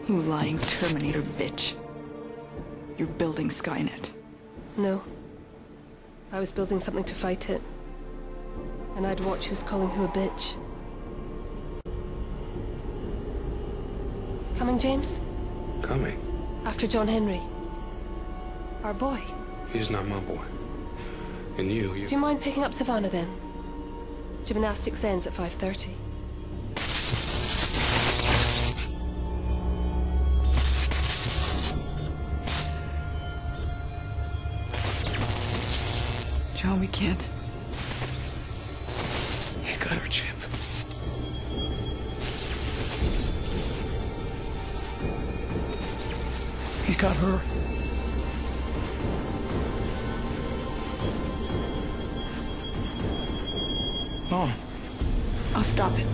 You lying Terminator bitch. You're building Skynet. No. I was building something to fight it. And I'd watch who's calling who a bitch. Coming, James? Coming? After John Henry. Our boy. He's not my boy. And you... Do you mind picking up Savannah then? Gymnastics ends at 5:30. John, we can't. He's got her chip. He's got her. Mom. I'll stop it.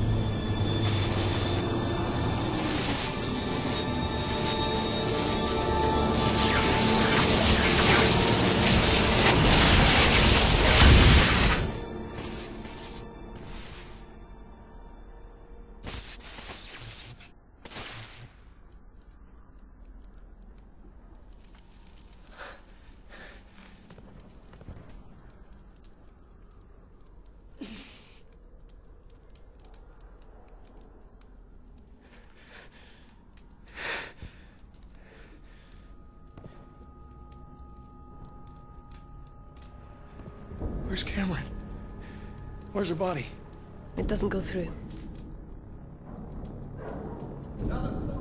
Where's Cameron? Where's her body? It doesn't go through. Now